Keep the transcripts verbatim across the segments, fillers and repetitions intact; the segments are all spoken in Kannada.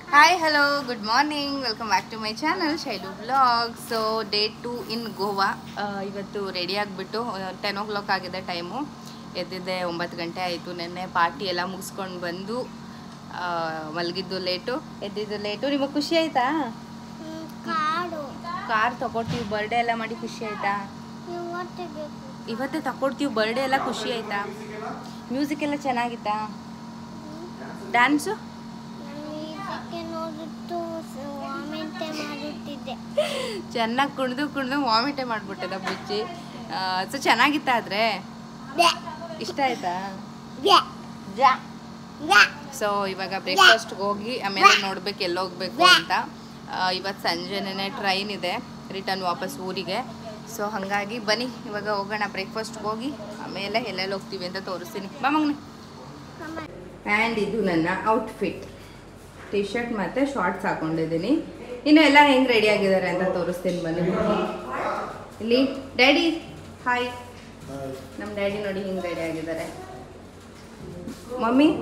Hi hello good morning welcome back to my channel Shailu blog. So day two in Goa. ಇವತ್ತು ರೆಡಿ ಆಗಿಬಿಟ್ಟು ಟೆನ್ ಓ ಕ್ಲಾಕ್ ಆಗಿದೆ ಟೈಮು. ಎದ್ದಿದ್ದೆ ಒಂಬತ್ತು ಗಂಟೆ ಆಯಿತು. ನೆನ್ನೆ ಪಾರ್ಟಿ ಎಲ್ಲ ಮುಗಿಸ್ಕೊಂಡು ಬಂದು ಮಲಗಿದ್ದು ಲೇಟು, ಎದ್ದಿದ್ದು ಲೇಟು. ನಿಮಗೆ ಖುಷಿ ಆಯಿತಾ? ಕಾರ್ ತಗೊಳ್ತೀವಿ, ಬರ್ಡೇ ಎಲ್ಲ ಮಾಡಿ ಖುಷಿ ಆಯಿತಾ? ಇವತ್ತೇ ತಗೊಳ್ತೀವಿ, ಬರ್ಡೇ ಎಲ್ಲ ಖುಷಿ ಆಯಿತಾ? ಮ್ಯೂಸಿಕ್ ಎಲ್ಲ ಚೆನ್ನಾಗಿತ್ತಾ? ಡ್ಯಾನ್ಸು ಚೆನ್ನಾಗಿ ಕುಣಿದು ಕುಣಿದು ವಾಮಿಟೇ ಮಾಡಿಬಿಟ್ಟದ ಬುಜ್ಜಿ. ಸೊ ಚೆನ್ನಾಗಿತ್ತ? ಆದರೆ ಇಷ್ಟ ಆಯ್ತಾ? ಸೊ ಇವಾಗ ಬ್ರೇಕ್ಫಾಸ್ಟ್ಗೆ ಹೋಗಿ ಆಮೇಲೆ ನೋಡ್ಬೇಕು ಎಲ್ಲಿ ಹೋಗ್ಬೇಕು ಅಂತ. ಇವತ್ತು ಸಂಜೆನೇ ಟ್ರೈನ್ ಇದೆ ರಿಟರ್ನ್ ವಾಪಸ್ ಊರಿಗೆ. ಸೊ ಹಾಗಾಗಿ ಬನ್ನಿ ಇವಾಗ ಹೋಗೋಣ ಬ್ರೇಕ್ಫಾಸ್ಟ್ಗೆ ಹೋಗಿ ಆಮೇಲೆ ಎಲ್ಲೆಲ್ಲಿ ಹೋಗ್ತೀವಿ ಅಂತ ತೋರಿಸ್ತೀನಿ. ಬಾ ಮಗನೆ. ಆ್ಯಂಡ್ ಇದು ನನ್ನ ಔಟ್ಫಿಟ್, ಟಿ ಶರ್ಟ್ ಮತ್ತು ಶಾರ್ಟ್ಸ್ ಹಾಕೊಂಡಿದ್ದೀನಿ. ಇನ್ನು ಎಲ್ಲ ಹೆಂಗೆ ರೆಡಿ ಆಗಿದ್ದಾರೆ ಅಂತ ತೋರಿಸ್ತೀನಿ ಬನ್ನಿ. ಇಲ್ಲಿ ಡ್ಯಾಡಿ ಹಾಯ್. ನಮ್ಮ ಡ್ಯಾಡಿ ನೋಡಿ ಹಿಂಗೆ ರೆಡಿ ಆಗಿದ್ದಾರೆ. Mummy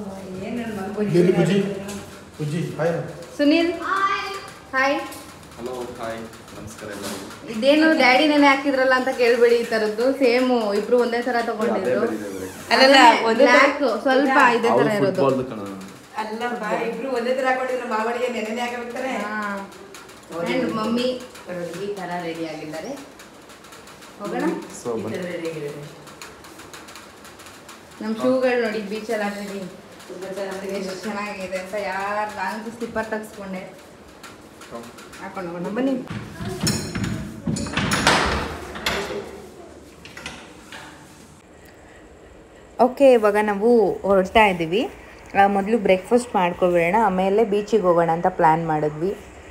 Sunil hi. ಇದೇನು ಡ್ಯಾಡಿ ನೆನೆ ಹಾಕಿದ್ರಲ್ಲ ಅಂತ ಕೇಳ್ಬೇಡಿ. ಈ ಥರದ್ದು ಸೇಮು ಇಬ್ರು ಒಂದೇ ಥರ ತಗೊಂಡಿದ್ರು. ಅಲ್ಲ ಬ್ಲ್ಯಾಕ್ ಸ್ವಲ್ಪ ಇದೇ ಥರ ಇರೋದು. ಇಬ್ರು ಒಂದೇ ತರ ಹಾಕೊಂಡಿದ್ರು. ಮಾವಳಿಗೆ ನೆನೆ ಹಾಕಬೇಕಾರೆ ಮಮ್ಮಿ ಈ ತರ ರೆಡಿ ಆಗಿದ್ದಾರೆ. ಹೋಗೋಣ. ನಮ್ಮ ಶೂಗಳು ನೋಡಿ ಬೀಚಲ್ಲಿ ಹಾಕಿದ್ವಿ, ಎಷ್ಟು ಚೆನ್ನಾಗಿದೆ ಅಂತ. ಯಾರು ನಾನು ಸ್ಲಿಪ್ಪರ್ ತೆಗೆಸ್ಕೊಂಡೆ ಹಾಕೊಂಡು ಹೋಗೋಣ ಬನ್ನಿ. ಓಕೆ, ಇವಾಗ ನಾವು ಹೊರಡ್ತಾ ಇದ್ದೀವಿ. ಮೊದಲು ಬ್ರೇಕ್ಫಾಸ್ಟ್ ಮಾಡ್ಕೊಬೇಡ, ಆಮೇಲೆ ಬೀಚಿಗೆ ಹೋಗೋಣ ಅಂತ ಪ್ಲ್ಯಾನ್ ಮಾಡಿದ್ವಿ.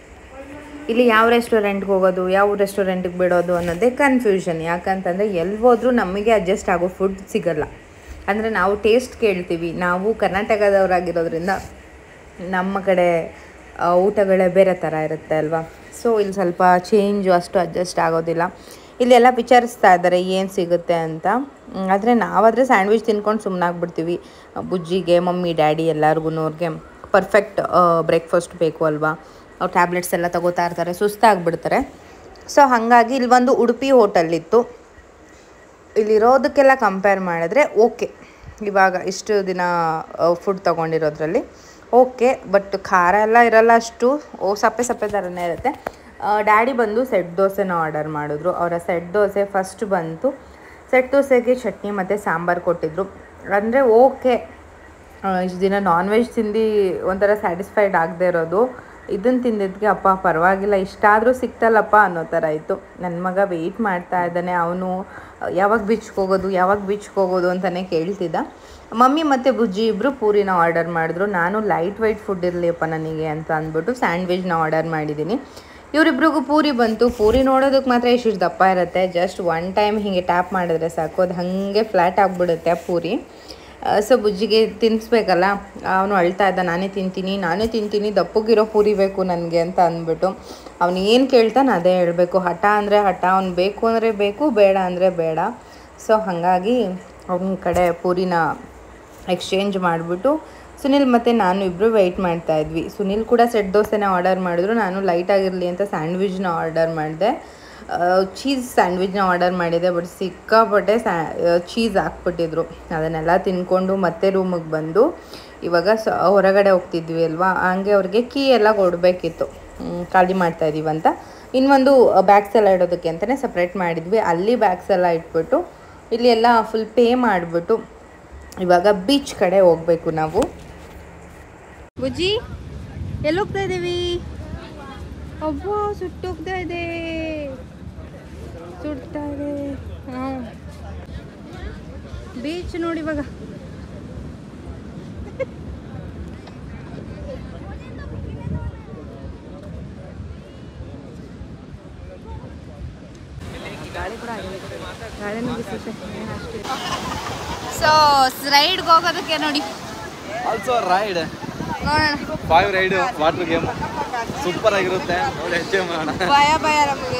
ಇಲ್ಲಿ ಯಾವ ರೆಸ್ಟೋರೆಂಟ್ಗೆ ಹೋಗೋದು, ಯಾವ ರೆಸ್ಟೋರೆಂಟಿಗೆ ಬಿಡೋದು ಅನ್ನೋದೇ ಕನ್ಫ್ಯೂಷನ್. ಯಾಕಂತಂದರೆ ಎಲ್ಲಿ ಹೋದ್ರೂ ನಮಗೆ ಅಡ್ಜಸ್ಟ್ ಆಗೋ ಫುಡ್ ಸಿಗೋಲ್ಲ. ಅಂದರೆ ನಾವು ಟೇಸ್ಟ್ ಕೇಳ್ತೀವಿ. ನಾವು ಕರ್ನಾಟಕದವರಾಗಿರೋದ್ರಿಂದ ನಮ್ಮ ಕಡೆ ಊಟಗಳೇ ಬೇರೆ ಥರ ಇರುತ್ತೆ ಅಲ್ವಾ. ಸೊ ಇಲ್ಲಿ ಸ್ವಲ್ಪ ಚೇಂಜು ಅಷ್ಟು ಅಡ್ಜಸ್ಟ್ ಆಗೋದಿಲ್ಲ. ಇಲ್ಲೆಲ್ಲ ವಿಚಾರಿಸ್ತಾ ಇದ್ದಾರೆ ಏನು ಸಿಗುತ್ತೆ ಅಂತ. ಆದರೆ ನಾವಾದರೆ ಸ್ಯಾಂಡ್ವಿಚ್ ತಿನ್ಕೊಂಡು ಸುಮ್ಮನಾಗ್ಬಿಡ್ತೀವಿ. ಬುಜ್ಜಿಗೆ, ಮಮ್ಮಿ, ಡ್ಯಾಡಿ ಎಲ್ಲರಿಗೂ ಅವ್ರಿಗೆ ಪರ್ಫೆಕ್ಟ್ ಬ್ರೇಕ್ಫಾಸ್ಟ್ ಬೇಕು ಅಲ್ವಾ. ಅವ್ರು ಟ್ಯಾಬ್ಲೆಟ್ಸ್ ಎಲ್ಲ ತಗೋತಾ ಇರ್ತಾರೆ, ಸುಸ್ತಾಗ್ಬಿಡ್ತಾರೆ. ಸೊ ಹಾಗಾಗಿ ಇಲ್ಲಿ ಒಂದು ಉಡುಪಿ ಹೋಟೆಲಿತ್ತು. ಇಲ್ಲಿರೋದಕ್ಕೆಲ್ಲ ಕಂಪೇರ್ ಮಾಡಿದ್ರೆ ಓಕೆ. ಇವಾಗ ಇಷ್ಟು ದಿನ ಫುಡ್ ತೊಗೊಂಡಿರೋದ್ರಲ್ಲಿ ಓಕೆ. ಬಟ್ ಖಾರ ಎಲ್ಲ ಇರೋಲ್ಲ ಅಷ್ಟು, ಓ ಸಪ್ಪೆ ಸಪ್ಪೆ ಥರನೇ ಇರುತ್ತೆ. ಡ್ಯಾಡಿ ಬಂದು ಸೆಟ್ ದೋಸೆನ ಆರ್ಡರ್ ಮಾಡಿದ್ರು. ಅವರ ಸೆಟ್ ದೋಸೆ ಫಸ್ಟ್ ಬಂತು. ಸೆಟ್ ದೋಸೆಗೆ ಚಟ್ನಿ ಮತ್ತು ಸಾಂಬಾರು ಕೊಟ್ಟಿದ್ರು. ಅಂದರೆ ಓಕೆ, ಇಷ್ಟು ದಿನ ನಾನ್ ವೆಜ್ ತಿಂದು ಒಂಥರ ಸ್ಯಾಟಿಸ್ಫೈಡ್ ಆಗದೆ ಇರೋದು, ಇದನ್ನು ತಿಂದಿದ್ದಕ್ಕೆ ಅಪ್ಪ ಪರವಾಗಿಲ್ಲ, ಇಷ್ಟಾದರೂ ಸಿಕ್ತಲ್ಲಪ್ಪ ಅನ್ನೋ ಥರ ಇತ್ತು. ನನ್ನ ಮಗ ವೆಯ್ಟ್ ಮಾಡ್ತಾ ಇದ್ದಾನೆ. ಅವನು ಯಾವಾಗ ಬೀಚ್ಗೆ ಹೋಗೋದು ಯಾವಾಗ ಬೀಚ್ಗೆ ಹೋಗೋದು ಅಂತಲೇ ಕೇಳ್ತಿದ್ದ. ಮಮ್ಮಿ ಮತ್ತು ಬುಜ್ಜಿ ಇಬ್ಬರು ಪೂರಿನ ಆರ್ಡರ್ ಮಾಡಿದ್ರು. ನಾನು ಲೈಟ್ ವೈಟ್ ಫುಡ್ ಇರಲಿಯಪ್ಪ ನನಗೆ ಅಂತ ಅಂದ್ಬಿಟ್ಟು ಸ್ಯಾಂಡ್ವಿಚ್ನ ಆರ್ಡರ್ ಮಾಡಿದ್ದೀನಿ. ಇವರಿಬ್ರಿಗೂ ಪೂರಿ ಬಂತು. ಪೂರಿ ನೋಡೋದಕ್ಕೆ ಮಾತ್ರ ಇಷ್ಟು ದಪ್ಪ ಇರುತ್ತೆ. ಜಸ್ಟ್ ಒನ್ ಟೈಮ್ ಹೀಗೆ ಟ್ಯಾಪ್ ಮಾಡಿದ್ರೆ ಸಾಕು, ಅದು ಹಾಗೆ ಫ್ಲ್ಯಾಟ್ ಆಗಿಬಿಡುತ್ತೆ ಆ ಪೂರಿ. ಸೊ ಬುಜ್ಜಿಗೆ ತಿನ್ನಿಸ್ಬೇಕಲ್ಲ, ಅವನು ಅಳ್ತಾ ಇದ್ದ, ನಾನೇ ತಿಂತೀನಿ ನಾನೇ ತಿಂತೀನಿ ದಪ್ಪಗಿರೋ ಪೂರಿ ಬೇಕು ನನಗೆ ಅಂತ ಅಂದ್ಬಿಟ್ಟು. ಅವನು ಏನು ಕೇಳ್ತಾನೆ ಅದೇ ಹೇಳಬೇಕು. ಹಠ ಅಂದರೆ ಹಠ, ಅವ್ನು ಬೇಕು ಅಂದರೆ ಬೇಕು, ಬೇಡ ಅಂದರೆ ಬೇಡ. ಸೊ ಹಾಗಾಗಿ ಅವನ ಕಡೆ ಪೂರಿನ ಎಕ್ಸ್ಚೇಂಜ್ ಮಾಡಿಬಿಟ್ಟು ಸುನಿಲ್ ಮತ್ತು ನಾನು ಇಬ್ಬರು ವೆಯ್ಟ್ ಮಾಡ್ತಾಯಿದ್ವಿ. ಸುನಿಲ್ ಕೂಡ ಸೆಟ್ ದೋಸೆನ ಆರ್ಡರ್ ಮಾಡಿದ್ರು. ನಾನು ಲೈಟಾಗಿರಲಿ ಅಂತ ಸ್ಯಾಂಡ್ವಿಚ್ನ ಆರ್ಡರ್ ಮಾಡಿದೆ. ಚೀಸ್ ಸ್ಯಾಂಡ್ವಿಚ್ನ ಆರ್ಡರ್ ಮಾಡಿದೆ. ಬಟ್ ಸಿಕ್ಕಾಪಟ್ಟೆ ಸ್ಯಾ ಚೀಸ್ ಹಾಕ್ಬಿಟ್ಟಿದ್ರು. ಅದನ್ನೆಲ್ಲ ತಿನ್ಕೊಂಡು ಮತ್ತೆ ರೂಮಿಗೆ ಬಂದು ಇವಾಗ ಸ ಹೊರಗಡೆ ಹೋಗ್ತಿದ್ವಿ ಅಲ್ವಾ, ಹಂಗೆ ಅವ್ರಿಗೆ ಕೀ ಎಲ್ಲ ಕೊಡಬೇಕಿತ್ತು, ಖಾಲಿ ಮಾಡ್ತಾಯಿದ್ದೀವಿ ಅಂತ. ಇನ್ನೊಂದು ಬ್ಯಾಗ್ಸ್ ಎಲ್ಲ ಇಡೋದಕ್ಕೆ ಅಂತಲೇ ಸಪ್ರೇಟ್ ಮಾಡಿದ್ವಿ. ಅಲ್ಲಿ ಬ್ಯಾಗ್ಸ್ ಎಲ್ಲ ಇಟ್ಬಿಟ್ಟು ಇಲ್ಲಿ ಎಲ್ಲ ಫುಲ್ ಪೇ ಮಾಡಿಬಿಟ್ಟು ಇವಾಗ ಬೀಚ್ ಕಡೆ ಹೋಗಬೇಕು ನಾವು. ಬುಜ್ಜಿ ಎಲ್ಲಿ ಹೋಗ್ತಾ ಇದ್ದೀವಿ? ಒಬ್ಬ ಸುಟ್ಟೋಗ್ತಾ ಇದೆ, ಸುಡ್ತಾ ಇದೆ. ಹಾಂ, ಬೀಚ್ ನೋಡಿ ಇವಾಗ. ಸೊ ರೈಡ್ಗೆ ಹೋಗೋದಕ್ಕೆ ನೋಡಿ. Also ride five ride water game super ಆಗಿರುತ್ತೆ. ಭಯ ಭಯ ನಮಗೆ.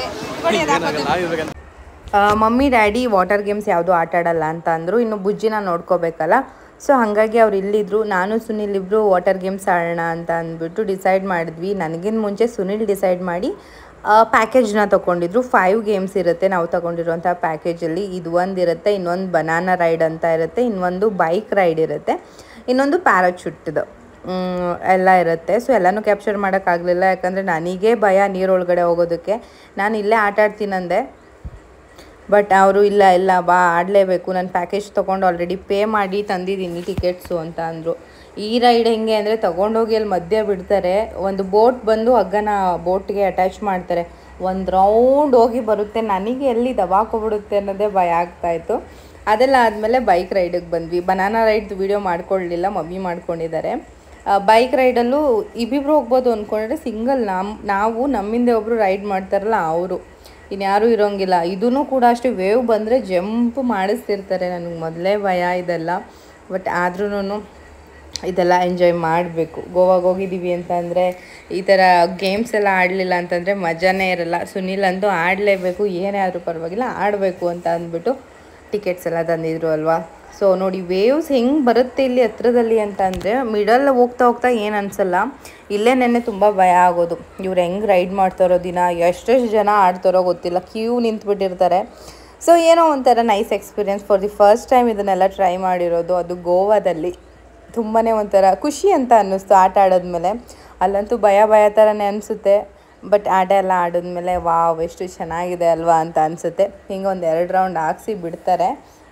ಮಮ್ಮಿ ಡ್ಯಾಡಿ ವಾಟರ್ ಗೇಮ್ಸ್ ಯಾವುದು ಆಟ ಆಡಲ್ಲ ಅಂತ ಅಂದರು. ಇನ್ನು ಬುಜ್ಜಿನ ನೋಡ್ಕೋಬೇಕಲ್ಲ. ಸೊ ಹಾಗಾಗಿ ಅವ್ರು ಇಲ್ಲಿದ್ದರು. ನಾನು ಸುನಿಲ್ ಇಬ್ಬರು ವಾಟರ್ ಗೇಮ್ಸ್ ಆಡೋಣ ಅಂತ ಅಂದ್ಬಿಟ್ಟು ಡಿಸೈಡ್ ಮಾಡಿದ್ವಿ. ನನಗಿಂತ ಮುಂಚೆ ಸುನಿಲ್ ಡಿಸೈಡ್ ಮಾಡಿ ಪ್ಯಾಕೇಜ್ನ ತೊಗೊಂಡಿದ್ರು. ಫೈವ್ ಗೇಮ್ಸ್ ಇರುತ್ತೆ ನಾವು ತೊಗೊಂಡಿರುವಂಥ ಪ್ಯಾಕೇಜಲ್ಲಿ. ಇದು ಒಂದು ಇರುತ್ತೆ, ಇನ್ನೊಂದು ಬನಾನಾ ರೈಡ್ ಅಂತ ಇರುತ್ತೆ, ಇನ್ನೊಂದು ಬೈಕ್ ರೈಡ್ ಇರುತ್ತೆ, ಇನ್ನೊಂದು ಪ್ಯಾರಾಚೂಟ್ದು ಎಲ್ಲ ಇರುತ್ತೆ. ಸೊ ಎಲ್ಲನೂ ಕ್ಯಾಪ್ಚರ್ ಮಾಡೋಕ್ಕಾಗಲಿಲ್ಲ, ಯಾಕಂದರೆ ನನಗೇ ಭಯ ನೀರೊಳಗಡೆ ಹೋಗೋದಕ್ಕೆ. ನಾನು ಇಲ್ಲೇ ಆಟ ಆಡ್ತೀನಂದೆ, ಬಟ್ ಅವರು ಇಲ್ಲ ಇಲ್ಲ ಬಾ ಆಡಲೇಬೇಕು, ನಾನು ಪ್ಯಾಕೇಜ್ ತೊಗೊಂಡು ಆಲ್ರೆಡಿ ಪೇ ಮಾಡಿ ತಂದಿದ್ದೀನಿ ಟಿಕೆಟ್ಸು ಅಂತ ಅಂದರು. ಈ ರೈಡ್ ಹೆಂಗೆ ಅಂದರೆ ತೊಗೊಂಡೋಗಿ ಅಲ್ಲಿ ಮಧ್ಯೆ ಬಿಡ್ತಾರೆ, ಒಂದು ಬೋಟ್ ಬಂದು ಹಗ್ಗನ ಬೋಟ್ಗೆ ಅಟ್ಯಾಚ್ ಮಾಡ್ತಾರೆ, ಒಂದು ರೌಂಡ್ ಹೋಗಿ ಬರುತ್ತೆ. ನನಗೆ ಎಲ್ಲಿ ದಬಾಕೋಬಿಡುತ್ತೆ ಅನ್ನೋದೇ ಭಯ ಆಗ್ತಾಯಿತ್ತು. ಅದೆಲ್ಲ ಆದಮೇಲೆ ಬೈಕ್ ರೈಡಿಗೆ ಬಂದ್ವಿ. ಬನಾನಾ ರೈಡ್ದು ವೀಡಿಯೋ ಮಾಡ್ಕೊಳ್ಳಲಿಲ್ಲ, ಮಮ್ಮಿ ಮಾಡ್ಕೊಂಡಿದ್ದಾರೆ. ಬೈಕ್ ರೈಡಲ್ಲೂ ಇಬ್ಬಿಬ್ರು ಹೋಗ್ಬೋದು ಅಂದ್ಕೊಂಡ್ರೆ ಸಿಂಗಲ್ ನಮ್ಮ ನಾವು ನಮ್ಮಿಂದ ಒಬ್ಬರು ರೈಡ್ ಮಾಡ್ತಾರಲ್ಲ ಅವರು, ಇನ್ಯಾರೂ ಇರೋಂಗಿಲ್ಲ. ಇದೂ ಕೂಡ ಅಷ್ಟೇ, ವೇವ್ ಬಂದರೆ ಜಂಪ್ ಮಾಡಿಸ್ತಿರ್ತಾರೆ. ನನಗೆ ಮೊದಲೇ ಭಯ ಇದೆಲ್ಲ, ಬಟ್ ಆದ್ರೂ ಇದೆಲ್ಲ ಎಂಜಾಯ್ ಮಾಡಬೇಕು. ಗೋವಾಗೆ ಹೋಗಿದ್ದೀವಿ ಅಂತಂದರೆ ಈ ಥರ ಗೇಮ್ಸ್ ಎಲ್ಲ ಆಡಲಿಲ್ಲ ಅಂತಂದರೆ ಮಜಾನೇ ಇರಲ್ಲ. ಸುನಿಲ್ ಅಂತೂ ಆಡಲೇಬೇಕು, ಏನೇ ಆದರೂ ಪರವಾಗಿಲ್ಲ ಆಡಬೇಕು ಅಂತ ಅಂದ್ಬಿಟ್ಟು ಟಿಕೆಟ್ಸ್ ಎಲ್ಲ ತಂದಿದ್ರು ಅಲ್ವಾ. ಸೊ ನೋಡಿ ವೇವ್ಸ್ ಹೆಂಗೆ ಬರುತ್ತೆ ಇಲ್ಲಿ ಹತ್ರದಲ್ಲಿ ಅಂತ ಅಂದರೆ, ಮಿಡಲ್ ಹೋಗ್ತಾ ಹೋಗ್ತಾ ಏನು ಅನಿಸಲ್ಲ. ಇಲ್ಲೇ ನೆನ್ನೆ ತುಂಬ ಭಯ ಆಗೋದು, ಇವ್ರು ಹೆಂಗೆ ರೈಡ್ ಮಾಡ್ತಾರೋ ದಿನ, ಎಷ್ಟೆಷ್ಟು ಜನ ಆಡ್ತಾರೋ ಗೊತ್ತಿಲ್ಲ, ಕ್ಯೂ ನಿಂತ್ಬಿಟ್ಟಿರ್ತಾರೆ. ಸೊ ಏನೋ ಒಂಥರ nice experience. For the first time ಇದನ್ನೆಲ್ಲ ಟ್ರೈ ಮಾಡಿರೋದು, ಅದು ಗೋವಾದಲ್ಲಿ. ತುಂಬಾ ಒಂಥರ ಖುಷಿ ಅಂತ ಅನ್ನಿಸ್ತು ಆಟ ಆಡೋದ್ಮೇಲೆ. ಅಲ್ಲಂತೂ ಭಯ ಭಯ ಥರನೇ ಅನಿಸುತ್ತೆ, ಬಟ್ ಆಟ ಎಲ್ಲ ಆಡಿದ್ಮೇಲೆ ವಾವ್ ಎಷ್ಟು ಚೆನ್ನಾಗಿದೆ ಅಲ್ವಾ ಅಂತ ಅನಿಸುತ್ತೆ. ಹಿಂಗೆ ಒಂದು ಎರಡು ರೌಂಡ್ ಹಾಕ್ಸಿ ಬಿಡ್ತಾರೆ.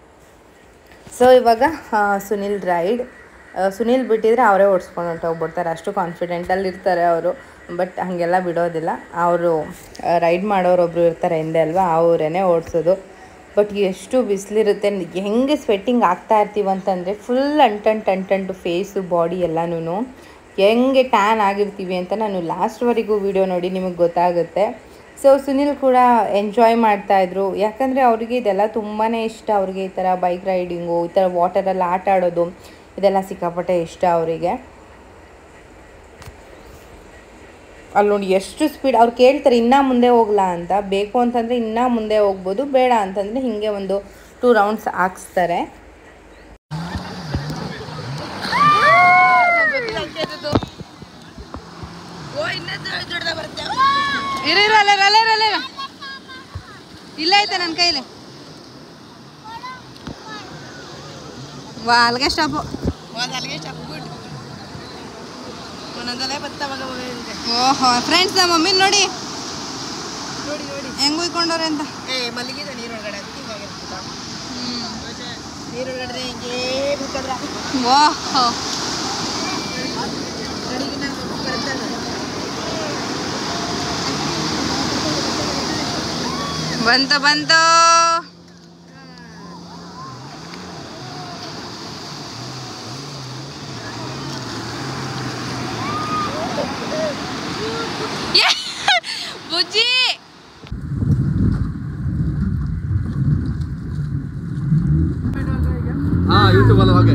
ಸೊ ಇವಾಗ ಸುನಿಲ್ ರೈಡ್, ಸುನಿಲ್ ಬಿಟ್ಟಿದ್ರೆ ಅವರೇ ಓಡಿಸ್ಕೊಂಡು ಹೊಂಟೋಗ್ಬಿಡ್ತಾರೆ, ಅಷ್ಟು ಕಾನ್ಫಿಡೆಂಟಲ್ಲಿ ಇರ್ತಾರೆ ಅವರು. ಬಟ್ ಹಾಗೆಲ್ಲ ಬಿಡೋದಿಲ್ಲ, ಅವರು ರೈಡ್ ಮಾಡೋರೊಬ್ಬರು ಇರ್ತಾರೆ ಹಿಂದೆ ಅಲ್ವಾ, ಅವರೇ ಓಡಿಸೋದು. ಬಟ್ ಎಷ್ಟು ಬಿಸಿಲಿರುತ್ತೆ, ಹೆಂಗೆ ಸ್ವೆಟ್ಟಿಂಗ್ ಆಗ್ತಾ ಇರ್ತೀವಿ ಅಂತಂದರೆ ಫುಲ್ ಅಂಟಂಟು ಅಂಟಂಟು ಫೇಸು ಬಾಡಿ ಎಲ್ಲನೂ ಹೆಂಗೆ ಟ್ಯಾನ್ ಆಗಿರ್ತೀವಿ ಅಂತ ನಾನು ಲಾಸ್ಟ್ವರೆಗೂ ವೀಡಿಯೋ ನೋಡಿ ನಿಮಗೆ ಗೊತ್ತಾಗುತ್ತೆ. ಸೊ ಸುನಿಲ್ ಕೂಡ ಎಂಜಾಯ್ ಮಾಡ್ತಾಯಿದ್ರು, ಯಾಕಂದರೆ ಅವ್ರಿಗೆ ಇದೆಲ್ಲ ತುಂಬಾ ಇಷ್ಟ. ಅವ್ರಿಗೆ ಈ ಥರ ಬೈಕ್ ರೈಡಿಂಗು, ಈ ಥರ ವಾಟರಲ್ಲಿ ಆಟ ಆಡೋದು ಇದೆಲ್ಲ ಸಿಕ್ಕಾಪಟ್ಟೆ ಇಷ್ಟ ಅವರಿಗೆ. ಅಲ್ಲಿ ನೋಡಿ ಎಷ್ಟು ಸ್ಪೀಡ್ ಅವ್ರು ಕೇಳ್ತಾರೆ ಇನ್ನೂ ಮುಂದೆ ಹೋಗ್ಲಾ ಅಂತ. ಬೇಕು ಅಂತಂದರೆ ಇನ್ನೂ ಮುಂದೆ ಹೋಗ್ಬೋದು, ಬೇಡ ಅಂತಂದರೆ ಹೀಗೆ ಒಂದು ಟೂ ರೌಂಡ್ಸ್ ಹಾಕ್ಸ್ತಾರೆ. ಇಲ್ಲ ಐತೆ ನನ್ನ ಕೈಲಿ. ವಾ ಅಲ್ಲಿಗೆ ಸ್ಟಾಪು, ಓಹೋ ಫ್ರೆಂಡ್ಸ್ ನಮ್ಮ ಮಮ್ಮಿ ನೋಡಿ ಹೆಂಗ್ ಉಯ್ಕೊಂಡವ್ರೆ ಅಂತ. ಓಹೋ ಬಂತು ಬಂತು. ಬುಜ್ಜಿ ಹಾ ಯೂಟ್ಯೂಬ್ ಅಲ್ಲಿ ಹೋಗಿ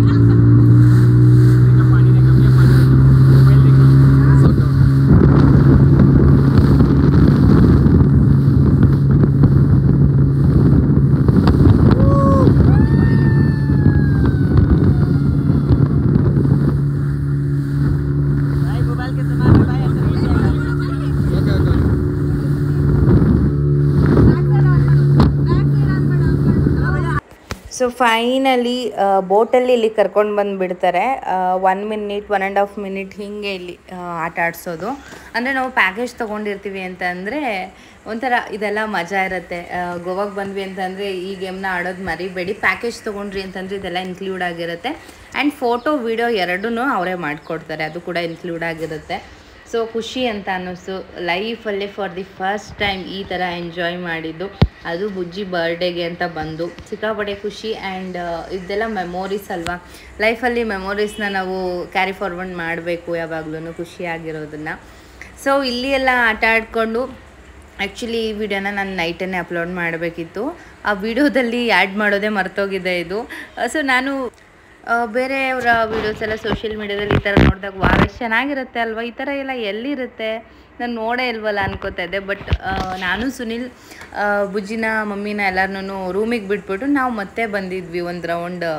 ಸೊ ಫೈನಲಿ ಬೋಟಲ್ಲಿ ಇಲ್ಲಿ ಕರ್ಕೊಂಡು ಬಂದುಬಿಡ್ತಾರೆ. One minute one and half minute ಹೀಗೆ ಇಲ್ಲಿ ಆಟ ಆಡಿಸೋದು. ಅಂದರೆ ನಾವು ಪ್ಯಾಕೇಜ್ ತೊಗೊಂಡಿರ್ತೀವಿ ಅಂತಂದರೆ ಒಂಥರ ಇದೆಲ್ಲ ಮಜಾ ಇರುತ್ತೆ. ಗೋವಾಗೆ ಬಂದ್ವಿ ಅಂತಂದರೆ ಈ ಗೇಮ್ನ ಆಡೋದು ಮರಿಬೇಡಿ. ಪ್ಯಾಕೇಜ್ ತೊಗೊಂಡ್ರಿ ಅಂತಂದರೆ ಇದೆಲ್ಲ ಇನ್ಕ್ಲೂಡ್ ಆಗಿರುತ್ತೆ. ಆ್ಯಂಡ್ ಫೋಟೋ ವಿಡಿಯೋ ಎರಡೂ ಅವರೇ ಮಾಡಿಕೊಡ್ತಾರೆ, ಅದು ಕೂಡ ಇನ್ಕ್ಲೂಡ್ ಆಗಿರುತ್ತೆ. ಸೊ ಖುಷಿ ಅಂತ ಅನ್ನಿಸ್ತು. ಲೈಫಲ್ಲೇ ಫಾರ್ ದಿ ಫಸ್ಟ್ ಟೈಮ್ ಈ ಥರ ಎಂಜಾಯ್ ಮಾಡಿದ್ದು, ಅದು ಬುಜ್ಜಿ ಬರ್ಡೇಗೆ ಅಂತ ಬಂದು ಸಿಕ್ಕಾಪಟ್ಟೆ ಖುಷಿ. ಆ್ಯಂಡ್ ಇದೆಲ್ಲ ಮೆಮೊರೀಸ್ ಅಲ್ವಾ, ಲೈಫಲ್ಲಿ ಮೆಮೊರೀಸ್ನ ನಾವು ಕ್ಯಾರಿ ಫಾರ್ವರ್ಡ್ ಮಾಡಬೇಕು ಯಾವಾಗಲೂ ಖುಷಿಯಾಗಿರೋದನ್ನು. ಸೊ ಇಲ್ಲಿ ಎಲ್ಲ ಆಟ ಆಡಿಕೊಂಡು ಆ್ಯಕ್ಚುಲಿ ಈ ವಿಡಿಯೋನ ನಾನು ನೈಟನ್ನೇ ಅಪ್ಲೋಡ್ ಮಾಡಬೇಕಿತ್ತು. ಆ ವಿಡಿಯೋದಲ್ಲಿ ಆ್ಯಡ್ ಮಾಡೋದೇ ಮರ್ತೋಗಿದೆ ಇದು. ಸೊ ನಾನು ಬೇರೆಯವರ ವೀಡಿಯೋಸ್ ಎಲ್ಲ ಸೋಷಿಯಲ್ ಮೀಡ್ಯಾದಲ್ಲಿ ಈ ಥರ ನೋಡಿದಾಗ ವಾವ್ ಎಷ್ಟು ಚೆನ್ನಾಗಿರುತ್ತೆ ಅಲ್ವಾ, ಈ ಥರ ಎಲ್ಲ ಎಲ್ಲಿರುತ್ತೆ ನಾನು ನೋಡೇ ಇಲ್ವಲ್ಲ ಅನ್ಕೋತಾ ಇದ್ದೆ. ಬಟ್ ನಾನು ಸುನಿಲ್ ಬುಜ್ಜಿನ ಮಮ್ಮಿನ ಎಲ್ಲರನ್ನೂ ರೂಮಿಗೆ ಬಿಟ್ಬಿಟ್ಟು ನಾವು ಮತ್ತೆ ಬಂದಿದ್ವಿ ಒಂದು ರೌಂಡ್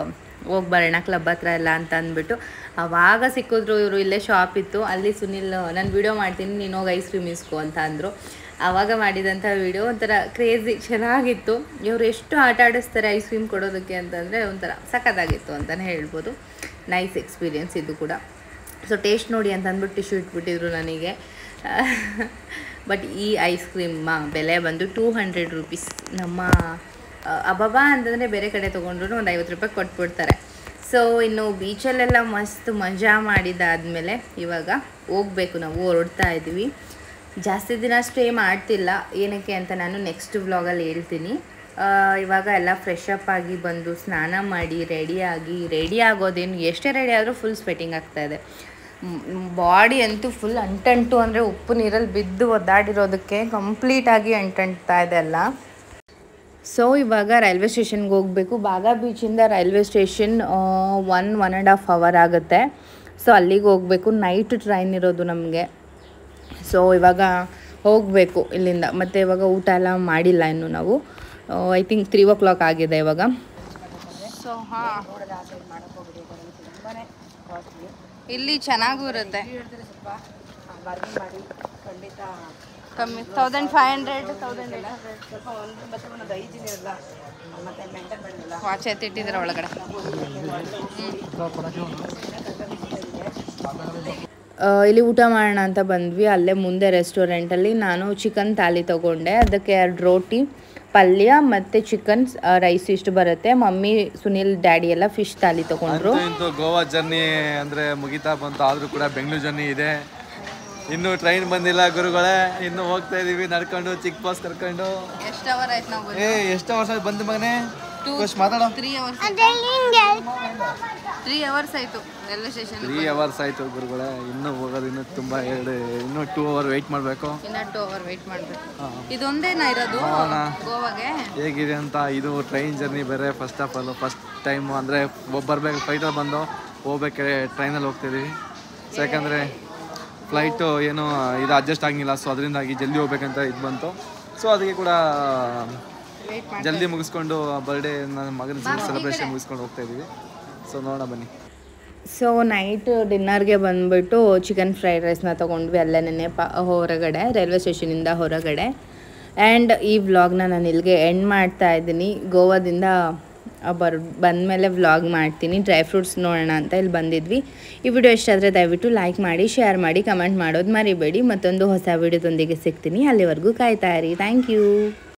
ಹೋಗಿ ಬರೋಣ ಕ್ಲಬ್ ಹತ್ರ ಎಲ್ಲ ಅಂತ ಅಂದ್ಬಿಟ್ಟು ಆವಾಗ ಸಿಕ್ಕಿದ್ರು ಇವರು. ಇಲ್ಲೇ ಶಾಪ್ ಇತ್ತು, ಅಲ್ಲಿ ಸುನಿಲ್ ನಾನು ವೀಡಿಯೋ ಮಾಡ್ತೀನಿ ನೀನು ಹೋಗಿ ಐಸ್ ಕ್ರೀಮ್ ಇಸ್ಕೊ ಅಂತ ಅಂದರು. ಆವಾಗ ಮಾಡಿದಂಥ ವೀಡಿಯೋ ಒಂಥರ ಕ್ರೇಜಿ ಚೆನ್ನಾಗಿತ್ತು. ಇವರು ಎಷ್ಟು ಆಟ ಆಡಿಸ್ತಾರೆ ಐಸ್ ಕ್ರೀಮ್ ಕೊಡೋದಕ್ಕೆ ಅಂತಂದರೆ ಒಂಥರ ಸಖತ್ತಾಗಿತ್ತು ಅಂತಲೇ ಹೇಳ್ಬೋದು. ನೈಸ್ ಎಕ್ಸ್ಪೀರಿಯೆನ್ಸ್ ಇದು ಕೂಡ. ಸೊ ಟೇಸ್ಟ್ ನೋಡಿ ಅಂತ ಅಂದ್ಬಿಟ್ಟು ಟಿಶ್ಯೂ ಇಟ್ಬಿಟ್ಟಿದ್ರು ನನಗೆ. ಬಟ್ ಈ ಐಸ್ ಕ್ರೀಮ್ ಬೆಲೆ ಬಂದು ಟೂ ಹಂಡ್ರೆಡ್ ರುಪೀಸ್. ನಮ್ಮ ಅಬ್ಬಬ್ಬಾ ಅಂತಂದರೆ ಬೇರೆ ಕಡೆ ತೊಗೊಂಡ್ರು ಒಂದು ಐವತ್ತು ರೂಪಾಯಿ ಕೊಟ್ಬಿಡ್ತಾರೆ. ಸೊ ಇನ್ನು ಬೀಚಲ್ಲೆಲ್ಲ ಮಸ್ತ್ ಮಜಾ ಮಾಡಿದ್ದಾದಮೇಲೆ ಇವಾಗ ಹೋಗಬೇಕು, ನಾವು ಹೊರಡ್ತಾ ಇದ್ದೀವಿ. ಜಾಸ್ತಿ ದಿನ ಸ್ಟೇ ಮಾಡ್ತಿಲ್ಲ, ಏನಕ್ಕೆ ಅಂತ ನಾನು ನೆಕ್ಸ್ಟ್ ವ್ಲಾಗಲ್ಲಿ ಹೇಳ್ತೀನಿ. ಇವಾಗ ಎಲ್ಲ ಫ್ರೆಶ್ ಅಪ್ ಆಗಿ ಬಂದು ಸ್ನಾನ ಮಾಡಿ ರೆಡಿಯಾಗಿ, ರೆಡಿ ಆಗೋದೇನು ಎಷ್ಟೇ ರೆಡಿ ಆದರೂ ಫುಲ್ ಸ್ವೆಟ್ಟಿಂಗ್ ಆಗ್ತಾಯಿದೆ. ಬಾಡಿ ಅಂತೂ ಫುಲ್ ಅಂಟಂಟು ಅಂದರೆ ಉಪ್ಪು ನೀರಲ್ಲಿ ಬಿದ್ದು ಒದ್ದಾಡಿರೋದಕ್ಕೆ ಕಂಪ್ಲೀಟಾಗಿ ಅಂಟಂಟ್ತಾ ಇದೆ ಎಲ್ಲ. ಸೊ ಇವಾಗ ರೈಲ್ವೆ ಸ್ಟೇಷನ್ಗೆ ಹೋಗಬೇಕು. ಬಾಗಾ ಬೀಚಿಂದ railway station one one and half hour ಆಗುತ್ತೆ. ಸೊ ಅಲ್ಲಿಗೆ ಹೋಗಬೇಕು, ನೈಟ್ ಟ್ರೈನ್ ಇರೋದು ನಮಗೆ. ಸೊ ಇವಾಗ ಹೋಗಬೇಕು ಇಲ್ಲಿಂದ. ಮತ್ತು ಇವಾಗ ಊಟ ಎಲ್ಲ ಮಾಡಿಲ್ಲ ಇನ್ನು ನಾವು. I think three o'clock ಆಗಿದೆ ಇವಾಗ. ಸೊ ಹಾಂ, ಇಲ್ಲಿ ಚೆನ್ನಾಗೂ ಇರುತ್ತೆ. ಕಮ್ಮಿ thousand five hundred thousand eight hundred watch ಎತ್ತಿಟ್ಟಿದ್ರೆ ಒಳಗಡೆ. ಇಲ್ಲಿ ಊಟ ಮಾಡೋಣ ಅಂತ ಬಂದ್ವಿ. ಅಲ್ಲೇ ಮುಂದೆ ರೆಸ್ಟೋರೆಂಟಲ್ಲಿ ನಾನು ಚಿಕನ್ ಥಾಲಿ ತೊಗೊಂಡೆ. ಅದಕ್ಕೆ ಎರಡು ರೋಟಿ, ಪಲ್ಯ ಮತ್ತು ಚಿಕನ್ ರೈಸ್ ಇಷ್ಟು ಬರುತ್ತೆ. ಮಮ್ಮಿ ಸುನಿಲ್ ಡ್ಯಾಡಿ ಎಲ್ಲ ಫಿಶ್ ಥಾಲಿ ತೊಗೊಂಡ್ರು. ಗೋವಾ ಜರ್ನಿ ಅಂದರೆ ಮುಗಿತಾ ಬಂತು, ಆದರೂ ಕೂಡ ಬೆಂಗಳೂರು ಜರ್ನಿ ಇದೆ. ಇನ್ನು ಟ್ರೈನ್ ಬಂದಿಲ್ಲ ಗುರುಗಳೇ, ಇನ್ನು ಹೋಗ್ತಾ ಇದೀವಿ ನಡ್ಕೊಂಡು, ಚಿಕ್ಕ ಬಾಸ್ ಕರ್ಕೊಂಡು. ಎಷ್ಟು ಅವರ್ ಆಯ್ತು ನಾವು? ಏ ಎಷ್ಟು ವರ್ಷ ಬಂದು ಮಗನೇ ಮಾತಾಡೋ. ತ್ರೀ ಅವರ್ಸ್ ತ್ರೀ ಅವರ್ಸ್ ಆಯಿತು ರೈಲ್ವೆ ಸ್ಟೇಷನ್. ತ್ರೀ ಅವರ್ಸ್ ಆಯಿತು ಗುರುಗಳೇ. ಇನ್ನೂ ಹೋಗೋದು ಇನ್ನೂ ತುಂಬ ಎರಡು ಇನ್ನೂ ಟೂ ಅವರ್ ವೆಯ್ಟ್ ಮಾಡಬೇಕು. ಇನ್ನೂ ಟೂ ಅವರ್ ವೆಯ್ಟ್ ಮಾಡಬೇಕು. ಇದೊಂದೇನಾ ಇರೋದು ಗೋವಾಗೆ? ಹೇಗಿದೆ ಅಂತ. ಇದು ಟ್ರೈನ್ ಜರ್ನಿ ಬೇರೆ. First of all first time ಅಂದರೆ ಬರಬೇಕು, ಫ್ಲೈಟಲ್ಲಿ ಬಂದು ಹೋಗ್ಬೇಕಾದ್ರೆ ಟ್ರೈನಲ್ಲಿ ಹೋಗ್ತಿದ್ದೀವಿ. ಸೊ ಯಾಕಂದರೆ ಫ್ಲೈಟು ಏನು ಇದು ಅಡ್ಜಸ್ಟ್ ಆಗಿಲ್ಲ, ಸೊ ಅದರಿಂದಾಗಿ ಜಲ್ದಿ ಹೋಗ್ಬೇಕಂತ ಇದು ಬಂತು. ಸೊ ಅದಕ್ಕೆ ಕೂಡ ಜಲ್ದಿ ಮುಗಿಸ್ಕೊಂಡು ಬರ್ಡೇ ನನ್ನ ಮಗನ ಸೆಲೆಬ್ರೇಷನ್ ಮುಗಿಸ್ಕೊಂಡು ಹೋಗ್ತಾ ಇದ್ದೀವಿ. ಸೊ ನೋಡೋಣ ಬನ್ನಿ. ಸೊ ನೈಟ್ ಡಿನ್ನರ್ಗೆ ಬಂದುಬಿಟ್ಟು ಚಿಕನ್ ಫ್ರೈಡ್ ರೈಸ್ನ ತೊಗೊಂಡ್ವಿ ಅಲ್ಲೇ ನೆನೆ ಪ ಹೊರಗಡೆ, ರೈಲ್ವೆ ಸ್ಟೇಷನಿಂದ ಹೊರಗಡೆ. ಆ್ಯಂಡ್ ಈ ವ್ಲಾಗ್ನ ನಾನು ಇಲ್ಲಿಗೆ ಎಂಡ್ ಮಾಡ್ತಾ ಇದ್ದೀನಿ. ಗೋವಾದಿಂದ ಬರ್ ಬಂದಮೇಲೆ ವ್ಲಾಗ್ ಮಾಡ್ತೀನಿ. ಡ್ರೈ ಫ್ರೂಟ್ಸ್ ನೋಡೋಣ ಅಂತ ಇಲ್ಲಿ ಬಂದಿದ್ವಿ. ಈ ವಿಡಿಯೋ ಇಷ್ಟ ಆದರೆ ದಯವಿಟ್ಟು ಲೈಕ್ ಮಾಡಿ, ಶೇರ್ ಮಾಡಿ, ಕಮೆಂಟ್ ಮಾಡೋದು ಮರಿಬೇಡಿ. ಮತ್ತೊಂದು ಹೊಸ ವಿಡಿಯೋದೊಂದಿಗೆ ಸಿಗ್ತೀನಿ. ಅಲ್ಲಿವರೆಗೂ ಕಾಯ್ತಾ ಇರಿ. Thank you.